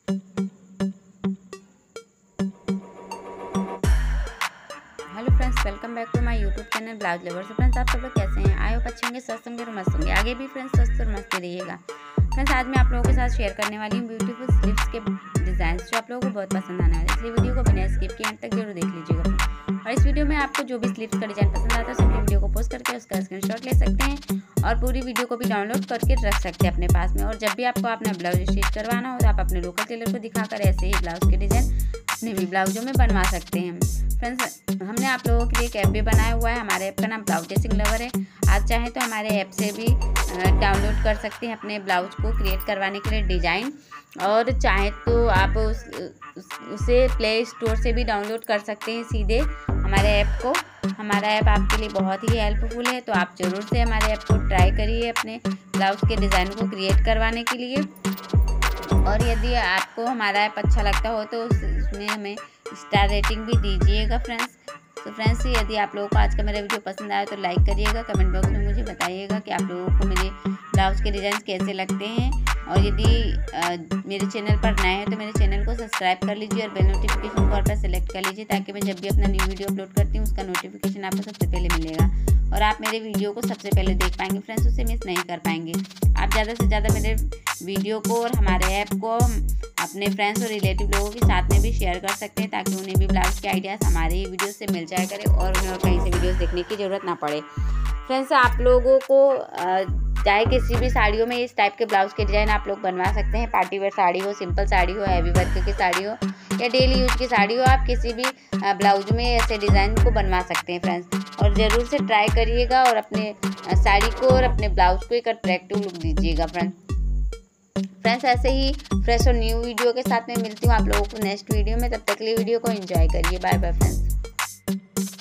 Hello friends, welcome back to my YouTube channel blouse lovers. Friends, आप सब लोग कैसे हैं? आई होप अच्छे होंगे, स्वस्थ होंगे और मस्त होंगे। आगे भी फ्रेंड्स स्वस्थ और मस्त रहिएगा। फ्रेंड्स, आज मैं आप लोगों के साथ शेयर करने वाली हूँ ब्यूटीफुल स्लीव्स के डिज़ाइंस जो आप लोगों को बहुत पसंद आने वाले हैं। इसलिए वीडियो को बिना स्किप किए एंड तक जरूर देख लीजिएगा। और इस वीडियो में आपको जो भी स्लीव्स का डिज़ाइन पसंद आता है सिंपली वीडियो को पोस्ट करके उसका स्क्रीनशॉट ले सकते हैं और पूरी वीडियो को भी डाउनलोड करके रख सकते हैं अपने पास में। और जब भी आपको अपना ब्लाउज स्टिच करवाना हो तो आप अपने लोकल टेलर को दिखाकर ऐसे ही ब्लाउज के डिज़ाइन अपने भी ब्लाउजों में बनवा सकते हैं। फ्रेंड्स, हमने आप लोगों के लिए एक ऐप भी बनाया हुआ है। हमारे ऐप का नाम ब्लाउज ड्रेसिंग लवर है। आप चाहें तो हमारे ऐप से भी डाउनलोड कर सकते हैं अपने ब्लाउज को क्रिएट करवाने के लिए डिज़ाइन, और चाहें तो आप उसे प्ले स्टोर से भी डाउनलोड कर सकते हैं सीधे हमारे ऐप को। हमारा ऐप आपके लिए बहुत ही हेल्पफुल है, तो आप ज़रूर से हमारे ऐप को ट्राई करिए अपने ब्लाउज के डिज़ाइन को क्रिएट करवाने के लिए। और यदि आपको हमारा ऐप अच्छा लगता हो तो उसमें हमें स्टार रेटिंग भी दीजिएगा फ्रेंड्स। तो फ्रेंड्स, यदि आप लोगों को आज का मेरा वीडियो पसंद आया तो लाइक करिएगा, कमेंट बॉक्स में मुझे बताइएगा कि आप लोगों को मेरे ब्लाउज के डिज़ाइन कैसे लगते हैं। और यदि मेरे चैनल पर नए हैं तो मेरे चैनल को सब्सक्राइब कर लीजिए और बेल नोटिफिकेशन को ऑल पर सेलेक्ट कर लीजिए, ताकि मैं जब भी अपना न्यू वीडियो अपलोड करती हूँ उसका नोटिफिकेशन आपको सबसे पहले मिलेगा और आप मेरे वीडियो को सबसे पहले देख पाएंगे फ्रेंड्स, उसे मिस नहीं कर पाएंगे। आप ज़्यादा से ज़्यादा मेरे वीडियो को और हमारे ऐप को अपने फ्रेंड्स और रिलेटिव लोगों के साथ में भी शेयर कर सकते हैं, ताकि उन्हें भी ब्लाउज के आइडियाज़ हमारे ही वीडियो से मिल जाया करे और उन्हें और कहीं से वीडियोस देखने की ज़रूरत ना पड़े। फ्रेंड्स, आप लोगों को चाहे किसी भी साड़ियों में इस टाइप के ब्लाउज के डिज़ाइन आप लोग बनवा सकते हैं। पार्टी वेयर साड़ी हो, सिंपल साड़ी हो, हैवी वर्क की साड़ी हो या डेली यूज की साड़ी हो, आप किसी भी ब्लाउज में ऐसे डिज़ाइन को बनवा सकते हैं फ्रेंड्स। और ज़रूर से ट्राई करिएगा और अपने साड़ी को और अपने ब्लाउज को एक अट्रैक्टिव लुक दीजिएगा फ्रेंड्स। ऐसे ही फ्रेश और न्यू वीडियो के साथ में मिलती हूँ आप लोगों को नेक्स्ट वीडियो में। तब तक के लिए वीडियो को एंजॉय करिए। Bye bye friends.